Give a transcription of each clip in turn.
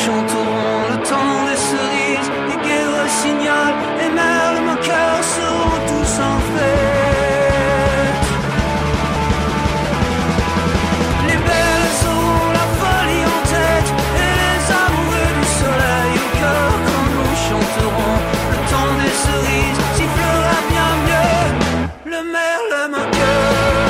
chanterons le temps des cerises, les gueux rossignol et merle, mon cœur seront tous en fête. Les belles auront la folie en tête et les amoureux du soleil au cœur quand nous chanterons le temps des cerises sifflera bien mieux le merle, mon cœur.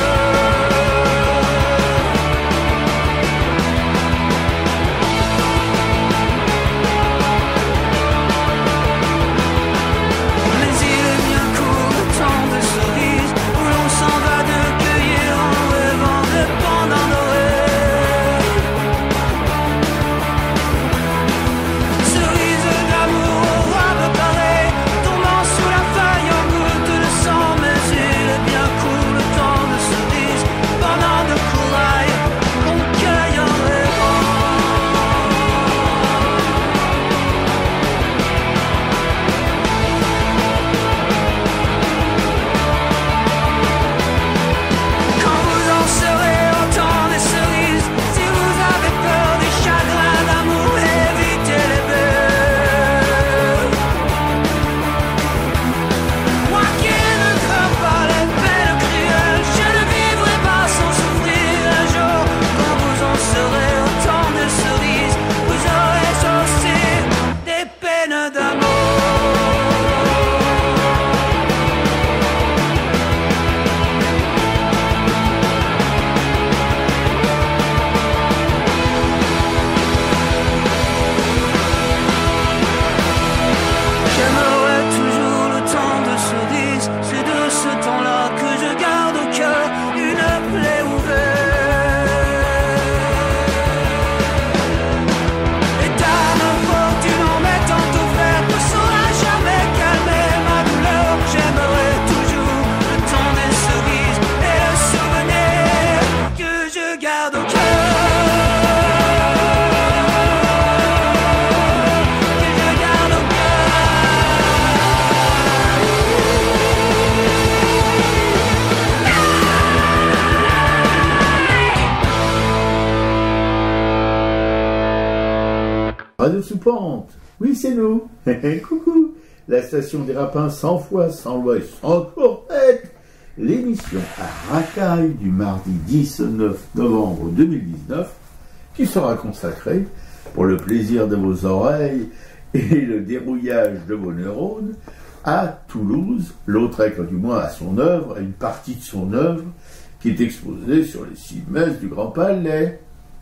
Radio sous pente, oui c'est nous, coucou, la station des rapins sans foi, sans loi et sans corvette, l'émission à Racaille du mardi 19 novembre 2019, qui sera consacrée, pour le plaisir de vos oreilles et le dérouillage de vos neurones, à Toulouse, Lautrec du moins à son œuvre, à une partie de son œuvre, qui est exposée sur les 6 messes du Grand Palais.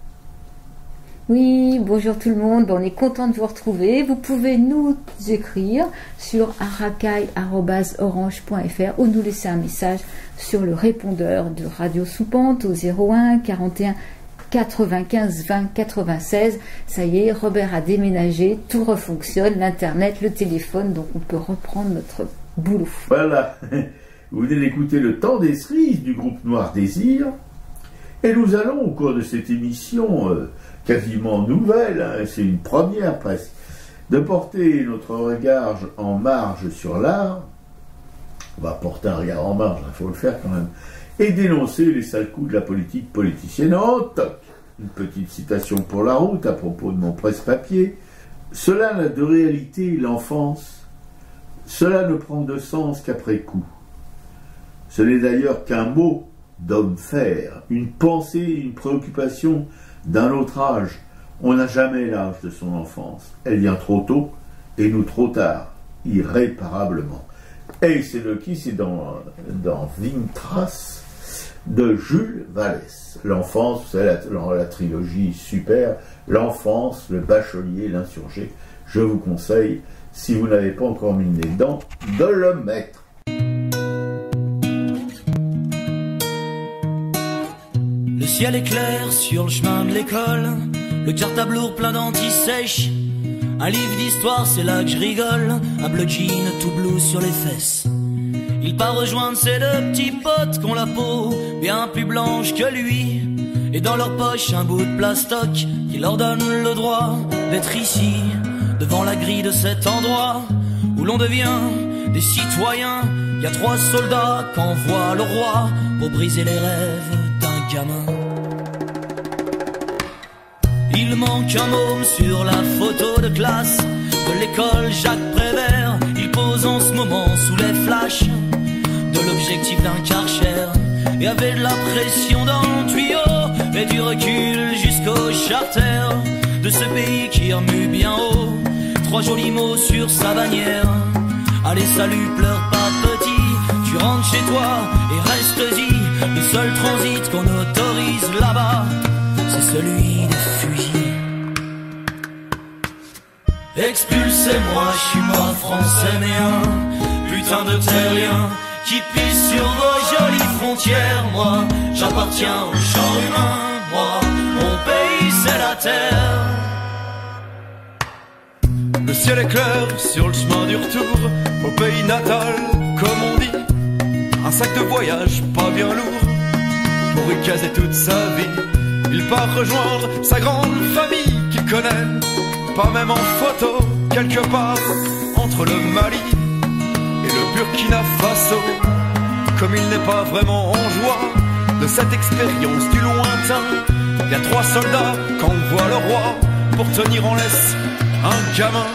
Oui, bonjour tout le monde, on est content de vous retrouver. Vous pouvez nous écrire sur aracaille@orange.fr ou nous laisser un message sur le répondeur de Radio Sous Pente au 01 41 95 20 96. Ça y est, Robert a déménagé, tout refonctionne, l'internet, le téléphone, donc on peut reprendre notre boulot. Voilà, vous venez d'écouter le temps des cerises du groupe Noir Désir, et nous allons au cours de cette émission quasiment nouvelle, hein, c'est une première presque, de porter notre regard en marge sur l'art. On va porter un regard en marge, il faut le faire quand même, et dénoncer les sales coups de la politique politicienne. Oh, toc, une petite citation pour la route à propos de mon presse-papier. Cela n'a de réalité l'enfance, cela ne prend de sens qu'après coup. Ce n'est d'ailleurs qu'un mot d'homme faire, une pensée, une préoccupation d'un autre âge. On n'a jamais l'âge de son enfance. Elle vient trop tôt et nous trop tard, irréparablement. Et c'est de qui? C'est dans Vintras de Jules Vallès. L'enfance, c'est la trilogie super, l'enfance, le bachelier, l'insurgé. Je vous conseille, si vous n'avez pas encore mis le nez dedans, de le mettre. Le ciel est clair sur le chemin de l'école, le cartable lourd plein d'anti-sèche. Un livre d'histoire, c'est là que je rigole, un bleu jean tout bleu sur les fesses. Il part rejoindre ses deux petits potes qui ont la peau bien plus blanche que lui, et dans leur poche un bout de plastoc qui leur donne le droit d'être ici, devant la grille de cet endroit où l'on devient des citoyens. Y a 3 soldats qu'envoie le roi pour briser les rêves d'un gamin. Il manque un môme sur la photo de classe de l'école Jacques Prévert. Il pose en ce moment sous les flashs de l'objectif d'un Karcher et avait de la pression dans le tuyau et du recul jusqu'au charter de ce pays qui remue bien haut. 3 jolis mots sur sa bannière. Allez salut, pleure pas petit, tu rentres chez toi et reste-y. Le seul transit qu'on autorise là-bas, c'est celui des fusils. Expulsez-moi, je suis pas français mais un putain de terrien qui pisse sur vos jolies frontières. Moi, j'appartiens au genre humain. Moi, mon pays c'est la terre. Le ciel est clair sur le chemin du retour au pays natal, comme on dit. Un sac de voyage pas bien lourd pour y caser toute sa vie. Il part rejoindre sa grande famille qu'il connaît, pas même en photo, quelque part entre le Mali et le Burkina Faso. Comme il n'est pas vraiment en joie de cette expérience du lointain, il y a 3 soldats qu'envoie le roi pour tenir en laisse un gamin.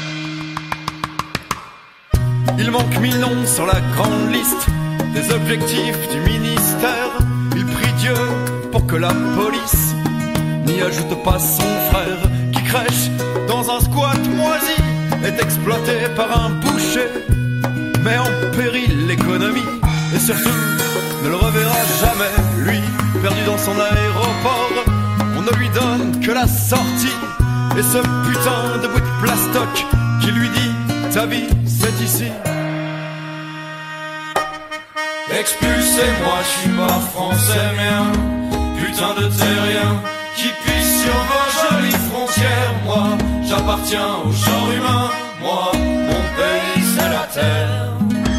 Il manque 1000 noms sur la grande liste des objectifs du ministère. Il prie Dieu pour que la police n'y ajoute pas son frère qui crèche dans un squat moisi, est exploité par un boucher, met en péril l'économie et surtout ne le reverra jamais. Lui, perdu dans son aéroport, on ne lui donne que la sortie et ce putain de bout de plastoc qui lui dit ta vie c'est ici. Expulsez-moi, je suis pas français mais un putain de terrien qui pisse sur vos jolies frontières. Moi, j'appartiens au genre humain. Moi, mon pays c'est la terre.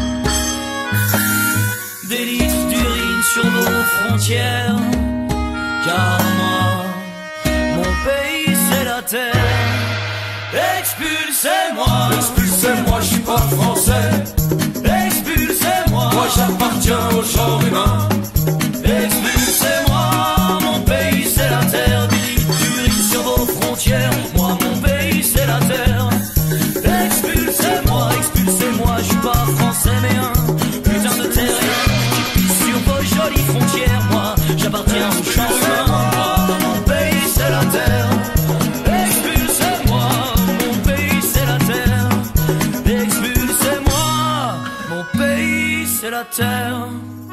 Des litres d'urine sur nos frontières, car moi, mon pays c'est la terre. Expulsez-moi, Expulsez-moi, je suis pas français. expulsez-moi, Moi, j'appartiens au genre humain. expulsez-moi, mon pays c'est la terre. Des litres d'urine sur vos frontières, moi mon pays c'est la terre. Expulsez-moi, expulsez-moi, je suis pas français mais un putain de terrien qui pisse sur vos jolies frontières. Moi j'appartiens au genre humain. Moi, mon pays c'est la terre. Expulsez-moi, mon pays c'est la terre. Expulsez-moi, mon pays c'est la terre.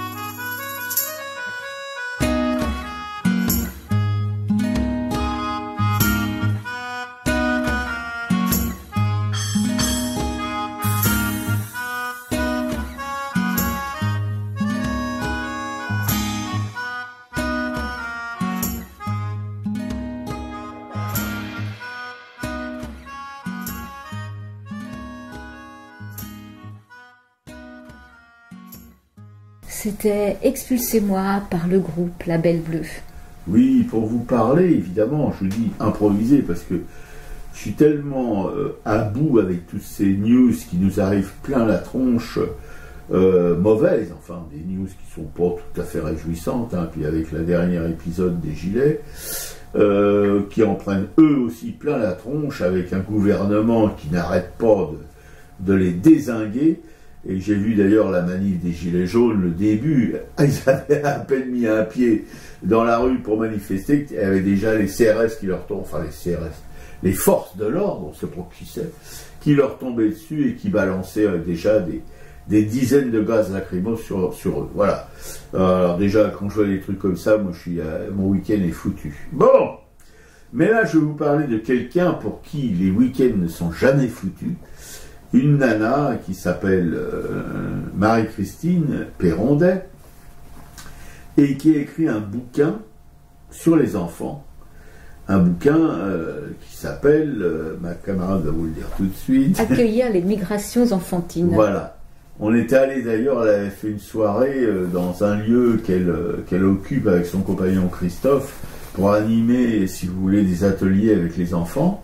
C'était Expulsez-moi par le groupe La Belle Bleue. Oui, pour vous parler, évidemment, je dis improviser parce que je suis tellement à bout avec toutes ces news qui nous arrivent plein la tronche, mauvaises, enfin, des news qui sont pas tout à fait réjouissantes, hein, puis avec le dernier épisode des Gilets, qui en prennent eux aussi plein la tronche avec un gouvernement qui n'arrête pas de les dézinguer. Et j'ai vu d'ailleurs la manif des Gilets jaunes, le début, ils avaient à peine mis un pied dans la rue pour manifester, il y avait déjà les CRS qui leur tombent, enfin les CRS, les forces de l'ordre, on ne sait pas qui c'est, qui leur tombaient dessus et qui balançaient déjà des dizaines de gaz lacrymaux sur eux. Voilà. Alors déjà, quand je vois des trucs comme ça, moi mon week-end est foutu. Bon, mais là je vais vous parler de quelqu'un pour qui les week-ends ne sont jamais foutus. Une nana qui s'appelle Marie-Christine Perrondet et qui a écrit un bouquin sur les enfants. Un bouquin qui s'appelle, ma camarade va vous le dire tout de suite. Accueillir les migrations enfantines. Voilà. On était allé d'ailleurs, elle avait fait une soirée dans un lieu qu'elle occupe avec son compagnon Christophe pour animer, si vous voulez, des ateliers avec les enfants.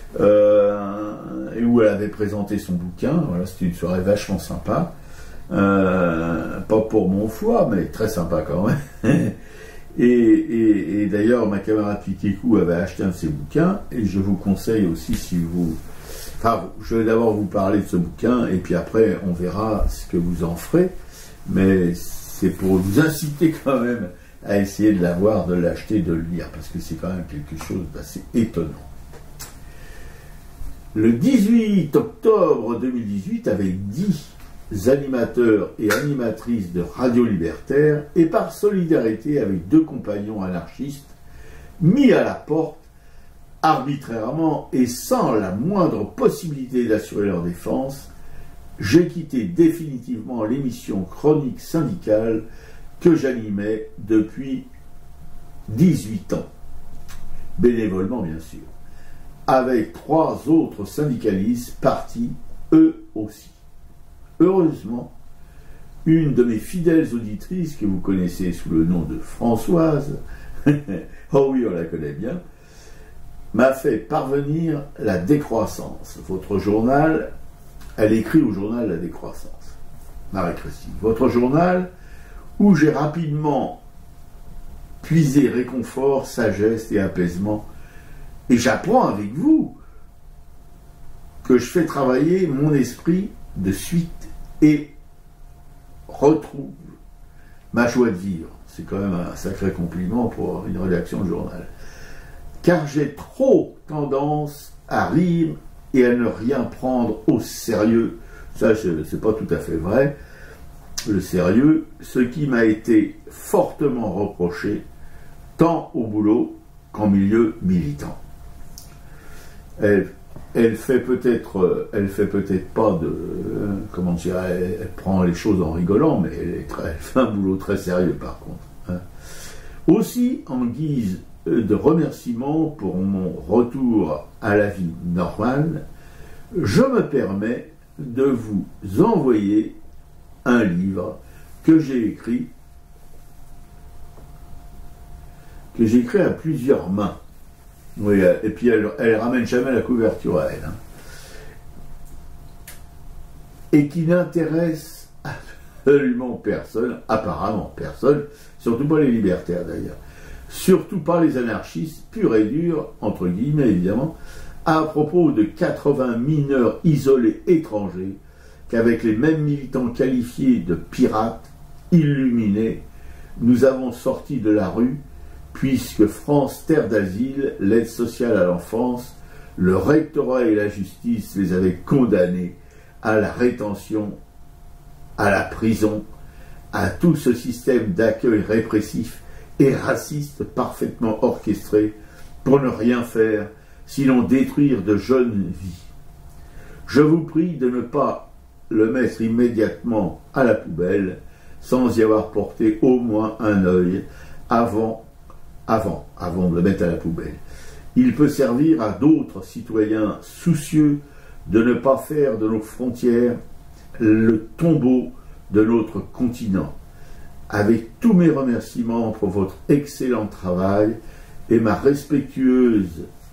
Et où elle avait présenté son bouquin. Voilà, c'était une soirée vachement sympa. Pas pour mon foie, mais très sympa quand même. Et d'ailleurs, ma camarade Piquécou avait acheté un de ses bouquins, et je vous conseille aussi, si vous... Enfin, je vais d'abord vous parler de ce bouquin, et puis après, on verra ce que vous en ferez, mais c'est pour vous inciter quand même à essayer de l'avoir, de l'acheter, de le lire, parce que c'est quand même quelque chose d'assez étonnant. Le 18 octobre 2018, avec 10 animateurs et animatrices de Radio Libertaire, et par solidarité avec 2 compagnons anarchistes, mis à la porte arbitrairement et sans la moindre possibilité d'assurer leur défense, j'ai quitté définitivement l'émission Chronique syndicale que j'animais depuis 18 ans, bénévolement bien sûr, avec 3 autres syndicalistes partis eux aussi. Heureusement, une de mes fidèles auditrices, que vous connaissez sous le nom de Françoise, oh oui, on la connaît bien, m'a fait parvenir La Décroissance. Votre journal, elle écrit au journal La Décroissance, Marie-Christine. Votre journal, où j'ai rapidement puisé réconfort, sagesse et apaisement. Et j'apprends avec vous que je fais travailler mon esprit de suite et retrouve ma joie de vivre. C'est quand même un sacré compliment pour une rédaction de journal. Car j'ai trop tendance à rire et à ne rien prendre au sérieux. Ça, c'est pas tout à fait vrai. Le sérieux, ce qui m'a été fortement reproché, tant au boulot qu'en milieu militant. Elle fait peut-être pas de, comment dire, elle prend les choses en rigolant, mais elle fait un boulot très sérieux par contre. Hein. Aussi, en guise de remerciement pour mon retour à la vie normale, je me permets de vous envoyer un livre que j'ai écrit à plusieurs mains. Oui, et puis elle ramène jamais la couverture à elle. Hein. Et qui n'intéresse absolument personne, apparemment personne, surtout pas les libertaires d'ailleurs, surtout pas les anarchistes purs et durs, entre guillemets évidemment, à propos de 80 mineurs isolés étrangers qu'avec les mêmes militants qualifiés de pirates, illuminés, nous avons sorti de la rue, puisque France Terre d'Asile, l'aide sociale à l'enfance, le rectorat et la justice les avaient condamnés à la rétention, à la prison, à tout ce système d'accueil répressif et raciste parfaitement orchestré pour ne rien faire, sinon détruire de jeunes vies. Je vous prie de ne pas le mettre immédiatement à la poubelle, sans y avoir porté au moins un œil avant de le mettre à la poubelle. Il peut servir à d'autres citoyens soucieux de ne pas faire de nos frontières le tombeau de notre continent. Avec tous mes remerciements pour votre excellent travail et ma respectueuse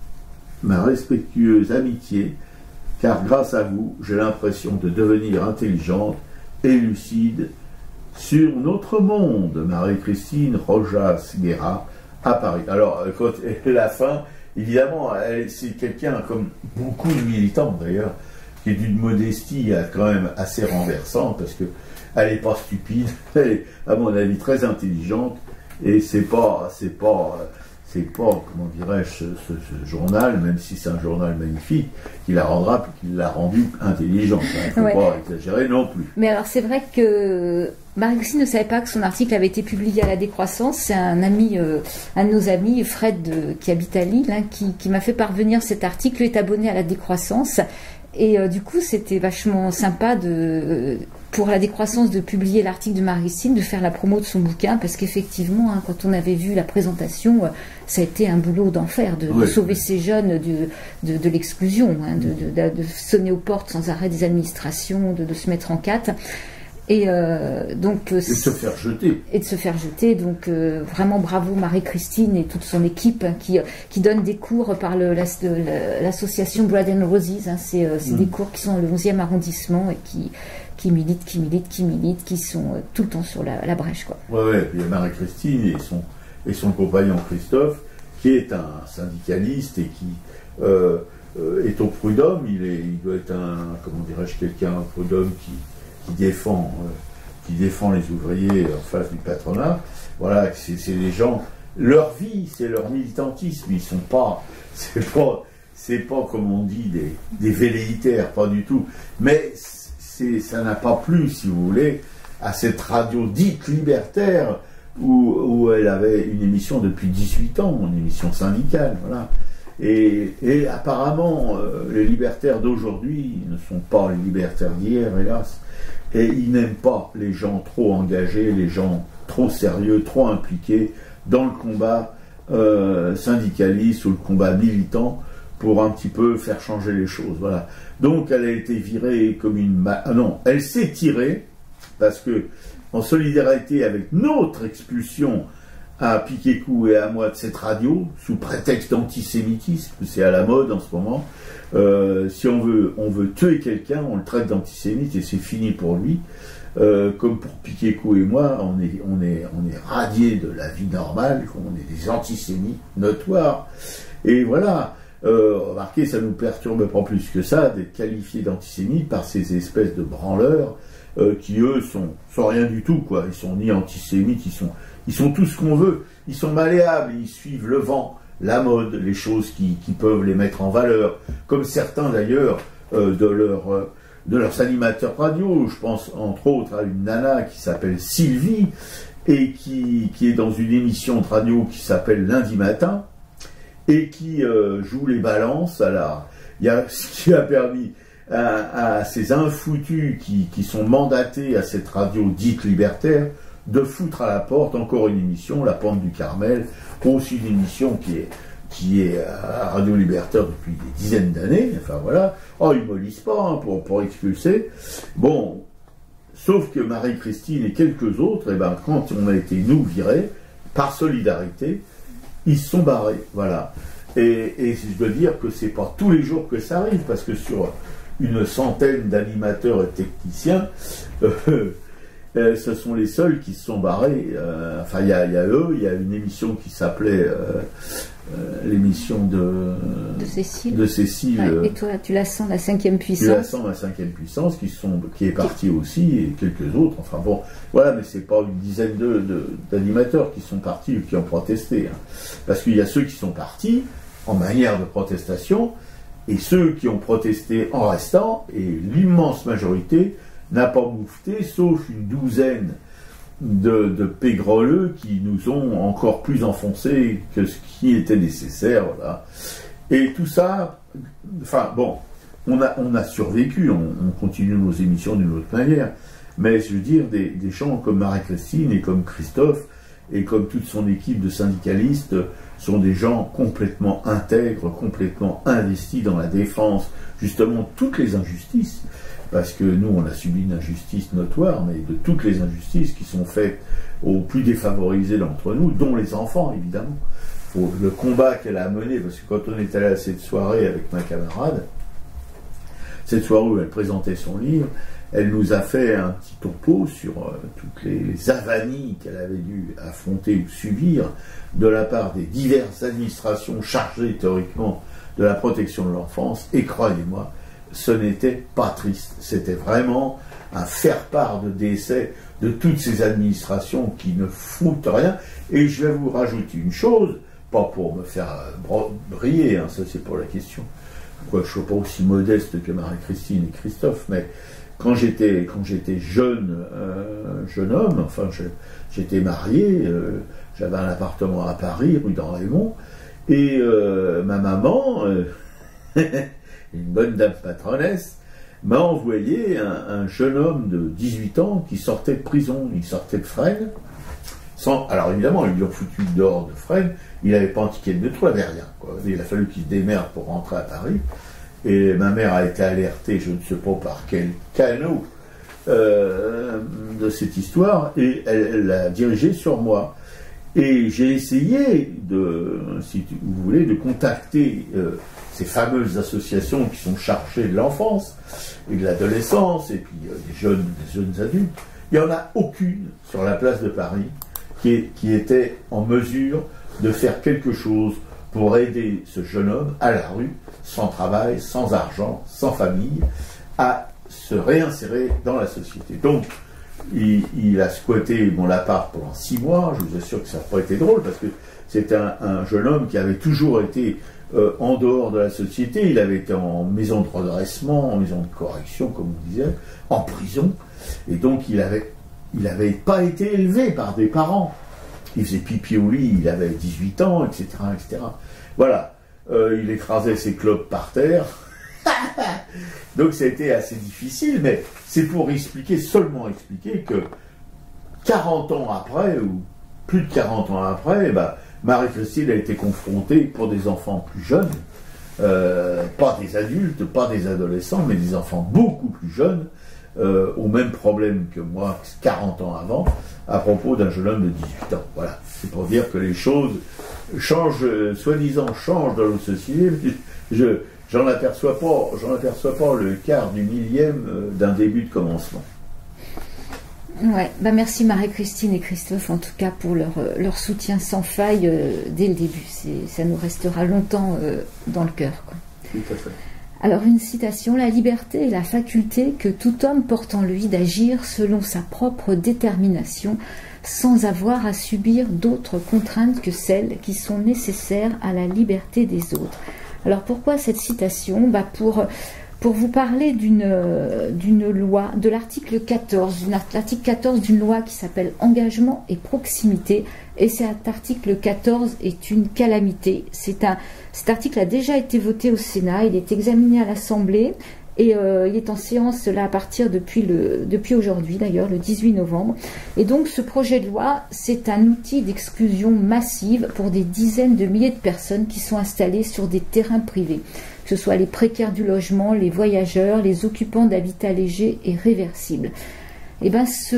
amitié, car grâce à vous, j'ai l'impression de devenir intelligente et lucide sur notre monde. Marie-Christine Rojas-Guerra, à Paris. Alors, quand la fin, évidemment, c'est quelqu'un, comme beaucoup de militants d'ailleurs, qui est d'une modestie quand même assez renversante, parce que elle n'est pas stupide, elle est, à mon avis, très intelligente, et c'est pas, comment dirais-je, ce journal, même si c'est un journal magnifique, qui la rendra, qui l'a rendue intelligente. Il ne faut pas exagérer non plus. Mais alors, c'est vrai que Marie-Christine ne savait pas que son article avait été publié à La Décroissance. C'est un ami, un de nos amis, Fred, qui habite à Lille, hein, qui m'a fait parvenir cet article. Lui est abonné à La Décroissance. Et du coup, c'était vachement sympa pour La Décroissance de publier l'article de Marie-Christine, de faire la promo de son bouquin, parce qu'effectivement, hein, quand on avait vu la présentation, ça a été un boulot d'enfer de sauver ces jeunes de l'exclusion, hein, de sonner aux portes sans arrêt des administrations, de se mettre en quatre. Et donc et de se faire jeter. Et de se faire jeter. Donc vraiment bravo Marie-Christine et toute son équipe, hein, qui donne des cours par l'association Blood and Roses. Hein, c'est des cours qui sont dans le 11e arrondissement et qui militent, qui sont tout le temps sur la brèche, quoi. Ouais. Puis Marie-Christine et son compagnon Christophe, qui est un syndicaliste et qui est au prud'homme. Il doit être comment dirais-je, quelqu'un au prud'homme qui défend les ouvriers en face du patronat. Voilà, c'est les gens, leur vie, c'est leur militantisme. Ils sont pas, c'est pas comme on dit des velléitaires, pas du tout. Mais ça n'a pas plu, si vous voulez, à cette radio dite libertaire où elle avait une émission depuis 18 ans, une émission syndicale, voilà. Et apparemment, les libertaires d'aujourd'hui ne sont pas les libertaires d'hier, hélas. Et ils n'aiment pas les gens trop engagés, les gens trop sérieux, trop impliqués dans le combat syndicaliste ou le combat militant pour un petit peu faire changer les choses. Voilà. Donc elle a été virée comme une... non, elle s'est tirée parce que, en solidarité avec notre expulsion à Piquécou et à moi de cette radio, sous prétexte d'antisémitisme, c'est à la mode en ce moment, si on veut tuer quelqu'un, on le traite d'antisémite et c'est fini pour lui. Comme pour Piquécou et moi, on est radiés de la vie normale, on est des antisémites notoires. Et voilà, remarquez, ça nous perturbe pas plus que ça d'être qualifiés d'antisémites par ces espèces de branleurs qui eux sont rien du tout, quoi. Ils sont ni antisémites, ils sont tout ce qu'on veut. Ils sont malléables, ils suivent le vent, la mode, les choses qui peuvent les mettre en valeur, comme certains d'ailleurs de leurs animateurs radio. Je pense entre autres à une nana qui s'appelle Sylvie et qui est dans une émission de radio qui s'appelle Lundi Matin et qui joue les balances ce qui a permis à ces infoutus qui sont mandatés à cette radio dite libertaire de foutre à la porte encore une émission, La Pente du Carmel, aussi une émission qui est à Radio Libertaire depuis des dizaines d'années. Enfin voilà, ils ne me lisent pas pour expulser. Bon, sauf que Marie-Christine et quelques autres, quand on a été nous virés, par solidarité, ils se sont barrés. Voilà. Et je dois dire que c'est pas tous les jours que ça arrive, parce que sur une centaine d'animateurs et techniciens, ce sont les seuls qui se sont barrés. Enfin, il y a eux, il y a une émission qui s'appelait l'émission de Cécile. Ouais, et toi, tu la sens, la 5e puissance. Tu la sens, la 5e puissance, qui est partie aussi, et quelques autres. Enfin bon, voilà, mais c'est pas une dizaine d'animateurs qui sont partis ou qui ont protesté. Hein. Parce qu'il y a ceux qui sont partis en manière de protestation, et ceux qui ont protesté en restant, et l'immense majorité n'a pas moufté, sauf une douzaine de pégroleux qui nous ont encore plus enfoncés que ce qui était nécessaire, voilà. Et tout ça, enfin bon, on a survécu, on continue nos émissions d'une autre manière, mais je veux dire, des gens comme Marie-Christine et comme Christophe et comme toute son équipe de syndicalistes sont des gens complètement intègres, complètement investis dans la défense, justement, de toutes les injustices. Parce que nous, on a subi une injustice notoire, mais de toutes les injustices qui sont faites aux plus défavorisés d'entre nous, dont les enfants, évidemment. Le combat qu'elle a mené, parce que quand on est allé à cette soirée avec ma camarade, cette soirée où elle présentait son livre, elle nous a fait un petit topo sur toutes les avanies qu'elle avait dû affronter ou subir de la part des diverses administrations chargées théoriquement de la protection de l'enfance, et croyez-moi, ce n'était pas triste, c'était vraiment un faire-part de décès de toutes ces administrations qui ne foutent rien. Et je vais vous rajouter une chose, pas pour me faire briller, hein, ça c'est pour la question, quoi, je ne suis pas aussi modeste que Marie-Christine et Christophe, mais quand j'étais jeune homme, enfin j'étais marié, j'avais un appartement à Paris, rue d'En-Raymond, et ma maman, une bonne dame patronesse, m'a envoyé un jeune homme de 18 ans qui sortait de prison, il sortait de Fresnes, alors évidemment, ils lui ont foutu dehors de Fresnes, il n'avait pas un ticket de métro, il n'avait rien, quoi. Il a fallu qu'il se démerde pour rentrer à Paris, et ma mère a été alertée, je ne sais pas par quel canot, de cette histoire, et elle l'a dirigé sur moi. Et j'ai essayé si vous voulez, de contacter ces fameuses associations qui sont chargées de l'enfance et de l'adolescence, et puis des jeunes adultes. Il n'y en a aucune sur la place de Paris qui était en mesure de faire quelque chose pour aider ce jeune homme à la rue, sans travail, sans argent, sans famille, à se réinsérer dans la société. Donc, il a squatté mon appart pendant 6 mois. Je vous assure que ça n'a pas été drôle, parce que c'était un jeune homme qui avait toujours été en dehors de la société. Il avait été en maison de redressement, en maison de correction, comme on disait, en prison. Et donc, il avait pas été élevé par des parents. Il faisait pipi au lit, il avait 18 ans, etc. etc. Voilà. Il écrasait ses clopes par terre. Donc ça a été assez difficile, mais c'est pour seulement expliquer que 40 ans après, ou plus de 40 ans après, Marie-Christine a été confrontée pour des enfants plus jeunes, pas des adultes, pas des adolescents, mais des enfants beaucoup plus jeunes, au même problème que moi 40 ans avant, à propos d'un jeune homme de 18 ans. Voilà, c'est pour dire que les choses soi-disant changent dans nos sociétés. J'en aperçois pas le quart du millième d'un début de commencement. Ouais, merci Marie-Christine et Christophe en tout cas pour leur soutien sans faille dès le début. Ça nous restera longtemps dans le cœur, quoi. Tout à fait. Alors une citation: la liberté est la faculté que tout homme porte en lui d'agir selon sa propre détermination, sans avoir à subir d'autres contraintes que celles qui sont nécessaires à la liberté des autres. Alors pourquoi cette citation? Pour vous parler d'une loi, de l'article 14, d'une loi qui s'appelle Engagement et proximité. Et cet article 14 est une calamité. Cet article a déjà été voté au Sénat, il est examiné à l'Assemblée et il est en séance là à partir depuis aujourd'hui d'ailleurs, le 18 novembre. Et donc ce projet de loi, c'est un outil d'exclusion massive pour des dizaines de milliers de personnes qui sont installées sur des terrains privés, que ce soit les précaires du logement, les voyageurs, les occupants d'habitats légers et réversibles. Et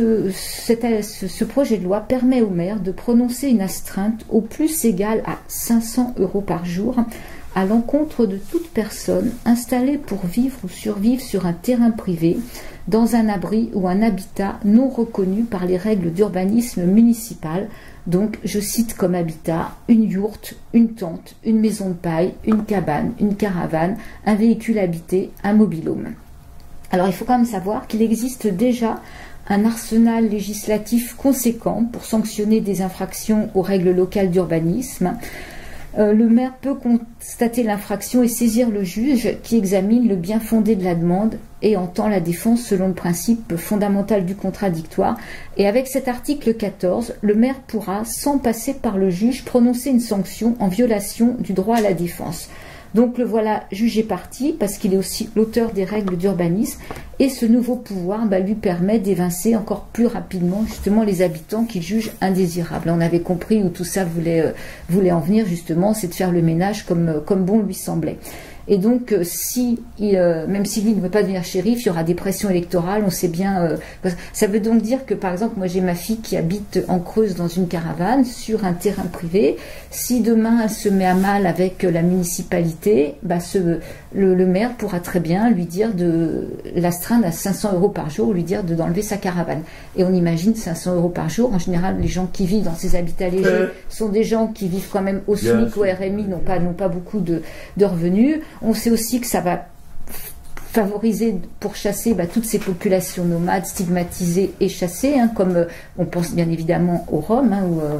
ce projet de loi permet au maire de prononcer une astreinte au plus égale à 500 € par jour à l'encontre de toute personne installée pour vivre ou survivre sur un terrain privé, dans un abri ou un habitat non reconnu par les règles d'urbanisme municipal. Donc, je cite comme habitat une yourte, une tente, une maison de paille, une cabane, une caravane, un véhicule habité, un mobil-home. Alors, il faut quand même savoir qu'il existe déjà un arsenal législatif conséquent pour sanctionner des infractions aux règles locales d'urbanisme. Le maire peut constater l'infraction et saisir le juge qui examine le bien fondé de la demande et entend la défense selon le principe fondamental du contradictoire. Et avec cet article 14, le maire pourra, sans passer par le juge, prononcer une sanction en violation du droit à la défense. Donc le voilà jugé parti parce qu'il est aussi l'auteur des règles d'urbanisme et ce nouveau pouvoir lui permet d'évincer encore plus rapidement justement les habitants qu'il juge indésirables. On avait compris où tout ça voulait en venir justement, c'est de faire le ménage comme bon lui semblait. Et donc, même si lui ne veut pas devenir shérif, il y aura des pressions électorales, on sait bien. Ça veut donc dire que, par exemple, moi j'ai ma fille qui habite en Creuse dans une caravane, sur un terrain privé. Si demain elle se met à mal avec la municipalité, le maire pourra très bien lui dire de l'astreindre à 500 € par jour, lui dire d'enlever sa caravane. Et on imagine 500 € par jour. En général, les gens qui vivent dans ces habitats légers sont des gens qui vivent quand même au SMIC, au RMI, n'ont pas beaucoup de revenus. On sait aussi que ça va favoriser pour chasser toutes ces populations nomades stigmatisées et chassées, comme on pense bien évidemment aux Roms,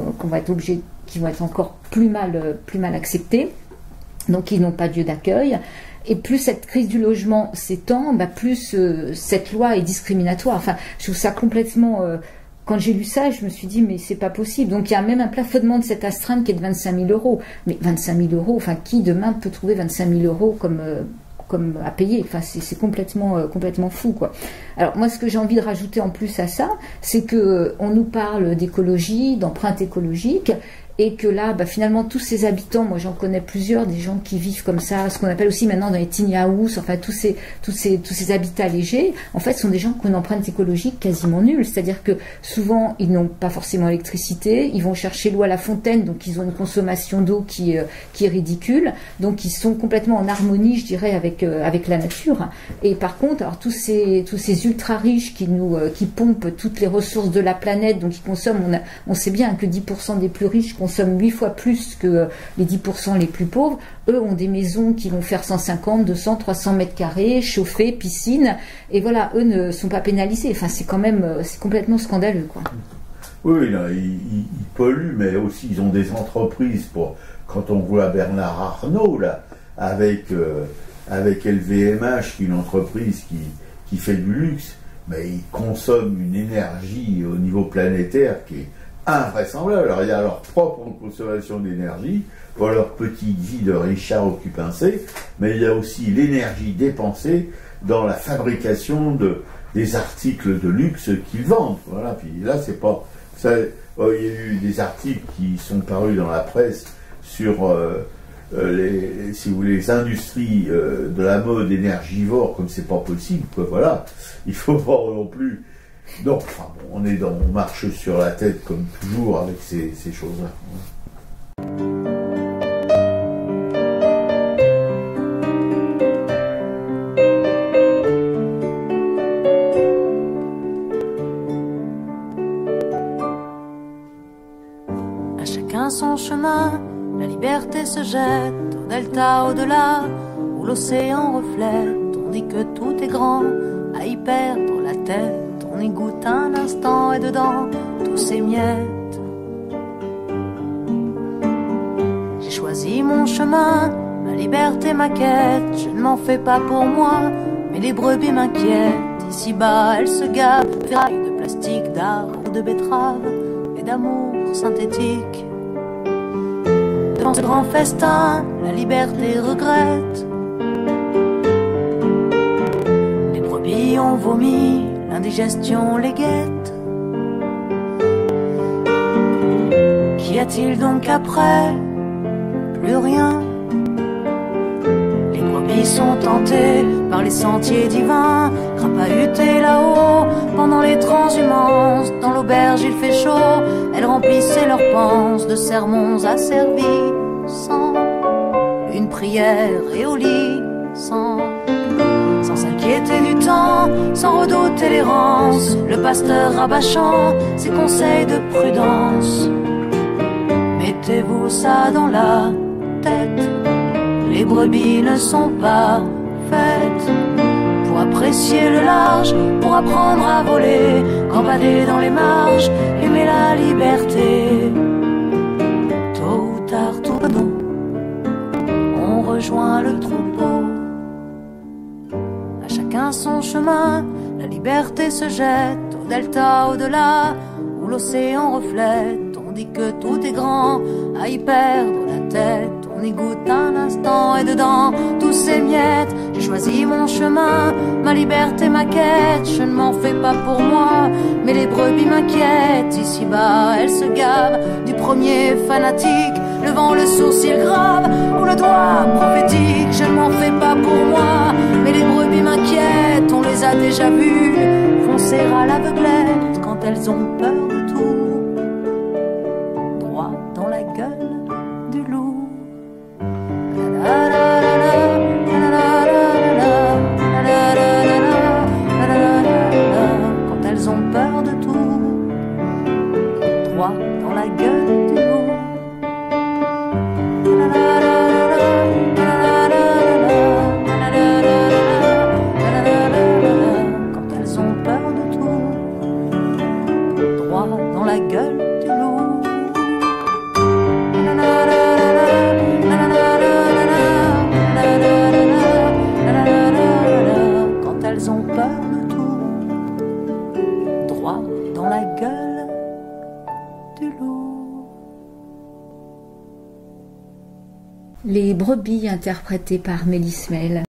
qui vont être encore plus mal acceptés, donc ils n'ont pas de lieu d'accueil. Et plus cette crise du logement s'étend, plus cette loi est discriminatoire. Enfin, je trouve ça complètement... Quand j'ai lu ça, je me suis dit, mais c'est pas possible. Donc il y a même un plafonnement de cette astreinte qui est de 25 000 €. Mais 25 000 €, qui demain peut trouver 25 000 € comme à payer? Enfin, c'est complètement fou, quoi. Alors moi, ce que j'ai envie de rajouter en plus à ça, c'est que on nous parle d'écologie, d'empreinte écologique, et que là, finalement, tous ces habitants, moi j'en connais plusieurs, des gens qui vivent comme ça, ce qu'on appelle aussi maintenant dans les tiny houses, enfin tous ces habitats légers, en fait, sont des gens qui ont une empreinte écologique quasiment nulle. C'est-à-dire que souvent, ils n'ont pas forcément d'électricité, ils vont chercher l'eau à la fontaine, donc ils ont une consommation d'eau qui est ridicule, donc ils sont complètement en harmonie, je dirais, avec la nature. Et par contre, alors tous ces ultra riches qui pompent toutes les ressources de la planète, donc ils consomment, on sait bien que 10% des plus riches consomment 8 fois plus que les 10% les plus pauvres. Eux ont des maisons qui vont faire 150, 200, 300 mètres carrés, chauffées, piscine, et voilà, eux ne sont pas pénalisés. Enfin, c'est complètement scandaleux, quoi. Oui, là, ils polluent, mais aussi ils ont des entreprises quand on voit Bernard Arnault, là, avec LVMH, qui est une entreprise qui fait du luxe, mais ils consomment une énergie au niveau planétaire qui est invraisemblable. Alors il y a leur propre consommation d'énergie pour leur petite vie de Richard Occupincé, mais il y a aussi l'énergie dépensée dans la fabrication des articles de luxe qu'ils vendent. Voilà. Puis là, c'est pas ça. Il y a eu des articles qui sont parus dans la presse sur si vous voulez, les industries de la mode énergivore, comme c'est pas possible, quoi. Voilà. Il faut pas non plus. Donc, enfin, bon, on marche sur la tête comme toujours avec ces choses-là. À chacun son chemin, la liberté se jette au delta au-delà, où l'océan reflète. On dit que tout est grand, à y perdre la tête. On y goûte un instant et dedans, tous ces miettes. J'ai choisi mon chemin, ma liberté, ma quête. Je ne m'en fais pas pour moi, mais les brebis m'inquiètent. Ici-bas, elles se gavent, ferrailles de plastique, d'arbres, de betteraves et d'amour synthétique. Devant ce grand festin, la liberté regrette. Les brebis ont vomi, l'indigestion les guette. Qu'y a-t-il donc après? Plus rien. Les brebis sont tentées par les sentiers divins, crapahutées là-haut pendant les transhumances. Dans l'auberge il fait chaud, elles remplissaient leurs panses de sermons asservis, sans une prière et au lit, sans s'inquiéter du temps, sans redouter l'errance, le pasteur rabâchant ses conseils de prudence. Mettez-vous ça dans la tête, les brebis ne sont pas faites pour apprécier le large, pour apprendre à voler, gambader dans les marges, aimer la liberté. Tôt ou tard, tout nous, on rejoint le troupeau. À chacun son chemin, la liberté se jette au delta au-delà, où l'océan reflète. On dit que tout est grand, à y perdre la tête. On y goûte un instant et dedans, tous ces miettes. J'ai choisi mon chemin, ma liberté, ma quête. Je ne m'en fais pas pour moi, mais les brebis m'inquiètent. Ici-bas, elles se gavent du premier fanatique, levant le sourcil grave ou le doigt prophétique. Je ne m'en fais pas pour moi, mais les brebis m'inquiètent. On les a déjà vues foncer à l'aveuglette quand elles ont peur de tout, droit dans la gueule du loup. Quand elles ont peur de tout, droit dans la gueule du loup. Quand elles ont peur de tout, droit dans la gueule du loup. Quand elles ont peur de tout, droit dans la gueule du loup. Les brebis interprétées par Mélie Smell.